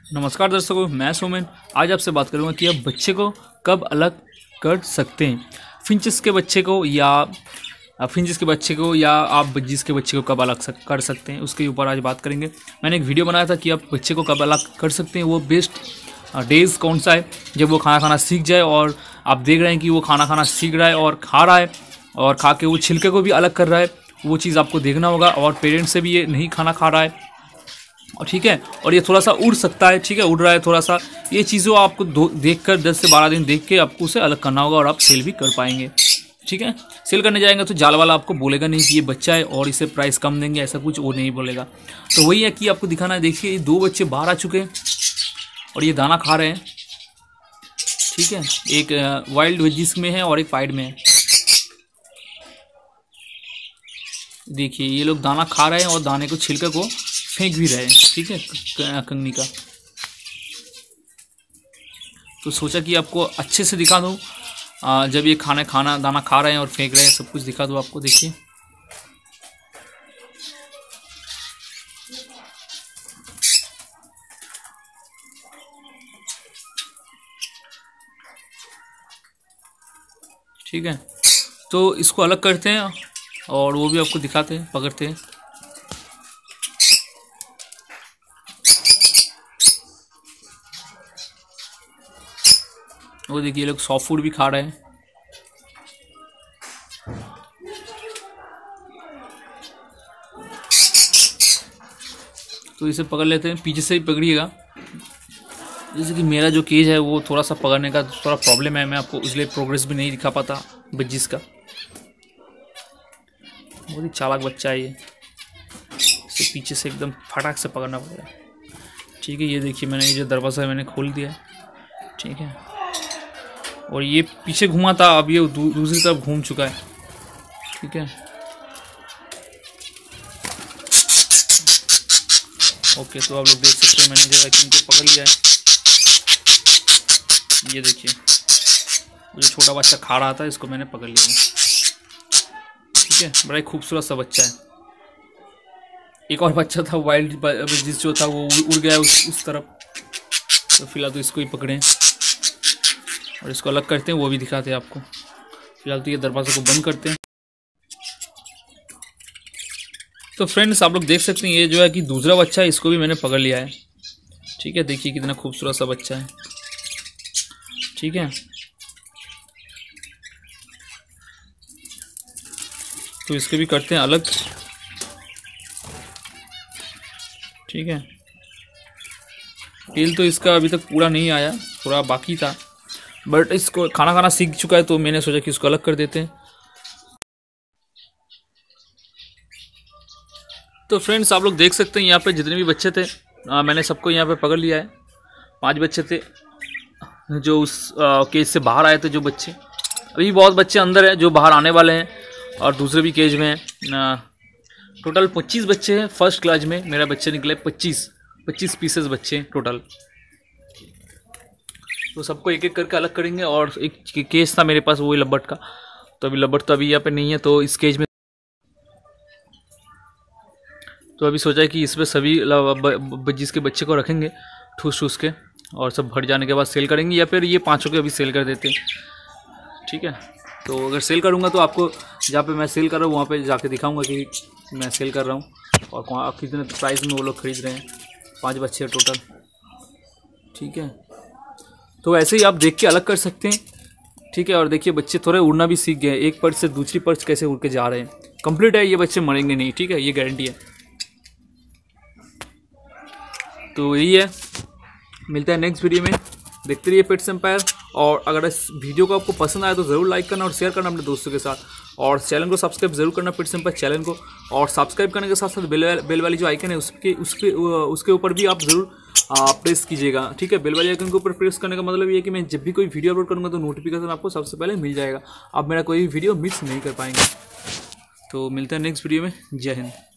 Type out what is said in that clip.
नमस्कार दर्शकों, मैं सोमेन। आज आपसे बात करूंगा कि आप बच्चे को कब अलग कर सकते हैं। फिंचेस के बच्चे को या आप बज्जीज के बच्चे को कब अलग कर सकते हैं, उसके ऊपर आज बात करेंगे। मैंने एक वीडियो बनाया था कि आप बच्चे को कब अलग कर सकते हैं। वो बेस्ट डेज कौन सा है जब वो खाना खाना सीख जाए और आप देख रहे हैं कि वो खाना खाना सीख रहा है और खा रहा है और खा के वो छिलके को भी अलग कर रहा है। वो चीज़ आपको देखना होगा। और पेरेंट्स से भी ये नहीं खाना खा रहा है, और ठीक है, और ये थोड़ा सा उड़ सकता है, ठीक है, उड़ रहा है थोड़ा सा। ये चीज़ों आपको देखकर 10 से 12 दिन देख के आपको उसे अलग करना होगा और आप सेल भी कर पाएंगे। ठीक है, सेल करने जाएंगे तो जाल वाला आपको बोलेगा नहीं कि ये बच्चा है और इसे प्राइस कम देंगे, ऐसा कुछ वो नहीं बोलेगा। तो वही है कि आपको दिखाना है। देखिए, ये 2 बच्चे बाहर आ चुके हैं और ये दाना खा रहे हैं। ठीक है, एक वाइल्ड वेजिस में है और एक पाइड में है। देखिए, ये लोग दाना खा रहे हैं और दाने को छिलके को फेंक भी रहे हैं। ठीक है, कंगनी का। तो सोचा कि आपको अच्छे से दिखा दूँ, जब ये खाना दाना खा रहे हैं और फेंक रहे हैं, सब कुछ दिखा दूँ आपको। देखिए, ठीक है, तो इसको अलग करते हैं और वो भी आपको दिखाते हैं, पकड़ते हैं। वो देखिए, लोग सॉफ्ट फूड भी खा रहे हैं। तो इसे पकड़ लेते हैं, पीछे से ही पकड़िएगा। जैसे कि मेरा जो केज है वो थोड़ा सा पकड़ने का थोड़ा प्रॉब्लम है, मैं आपको इसलिए प्रोग्रेस भी नहीं दिखा पाता बज्जीज का। बहुत ही चालाक बच्चा है ये, इसे पीछे से एकदम फटाक से पकड़ना पड़ेगा। ठीक है, ये देखिए, मैंने ये जो दरवाज़ा है मैंने खोल दिया। ठीक है, और ये पीछे घुमा था, अब ये दूसरी तरफ घूम चुका है। ठीक है, ओके, तो आप लोग देख सकते हैं मैंने जो है इनको पकड़ लिया है। ये देखिए, जो छोटा बच्चा खा रहा था इसको मैंने पकड़ लिया है। ठीक है, बड़ा ही खूबसूरत सा बच्चा है। एक और बच्चा था वाइल्ड जिस जो था वो उड़ गया उस तरफ। तो फिलहाल तो इसको ही पकड़े और इसको अलग करते हैं, वो भी दिखाते हैं आपको। फिलहाल तो ये दरवाजे को बंद करते हैं। तो फ्रेंड्स, आप लोग देख सकते हैं ये जो है कि दूसरा बच्चा है, इसको भी मैंने पकड़ लिया है। ठीक है, देखिए कितना खूबसूरत सा बच्चा है। ठीक है, तो इसको भी करते हैं अलग। ठीक है, तेल तो इसका अभी तक पूरा नहीं आया, थोड़ा बाकी था, बट इसको खाना खाना सीख चुका है तो मैंने सोचा कि इसको अलग कर देते हैं। तो फ्रेंड्स, आप लोग देख सकते हैं यहाँ पे जितने भी बच्चे थे मैंने सबको यहाँ पे पकड़ लिया है। 5 बच्चे थे जो उस केज से बाहर आए थे। जो बच्चे अभी बहुत बच्चे अंदर हैं जो बाहर आने वाले हैं और दूसरे भी केज में हैं। टोटल 25 बच्चे हैं। फर्स्ट क्लास में मेरा बच्चे निकले 25 पीसेस बच्चे हैं टोटल। तो सबको एक एक करके अलग करेंगे। और एक केज था मेरे पास वही लब्बट का, तो अभी लब्बट तो अभी यहाँ पे नहीं है, तो इस केज में तो अभी सोचा है कि इसमें सभी बज्जीज के बच्चे को रखेंगे ठूस ठूस के, और सब भर जाने के बाद सेल करेंगे, या फिर ये 5 को अभी सेल कर देते हैं। ठीक है, तो अगर सेल करूँगा तो आपको जहाँ पे मैं सेल कर रहा हूँ वहाँ पे जाके दिखाऊंगा कि मैं सेल कर रहा हूँ और कितने प्राइस में वो लोग खरीद रहे हैं। 5 बच्चे टोटल। ठीक है, तो ऐसे ही आप देख के अलग कर सकते हैं। ठीक है, और देखिए बच्चे थोड़े उड़ना भी सीख गए। एक पर्च से दूसरी पर्च कैसे उड़ के जा रहे हैं। कंप्लीट है, ये बच्चे मरेंगे नहीं। ठीक है, ये गारंटी है। तो यही है, मिलता है नेक्स्ट वीडियो में। देखते रहिए पेट्स एम्पायर। और अगर इस वीडियो को आपको पसंद आया तो ज़रूर लाइक करना और शेयर करना अपने दोस्तों के साथ, और चैनल को सब्सक्राइब जरूर करना पेट्स एम्पायर चैनल को। और सब्सक्राइब करने के साथ साथ बेल वाली जो आइकन है उसके ऊपर भी आप ज़रूर प्रेस कीजिएगा। ठीक है, बेल वाली आइकन के ऊपर प्रेस करने का मतलब ये है कि मैं जब भी कोई वीडियो अपलोड करूँगा तो नोटिफिकेशन आपको सबसे पहले मिल जाएगा। आप मेरा कोई वीडियो मिस नहीं कर पाएंगे। तो मिलते हैं नेक्स्ट वीडियो में। जय हिंद।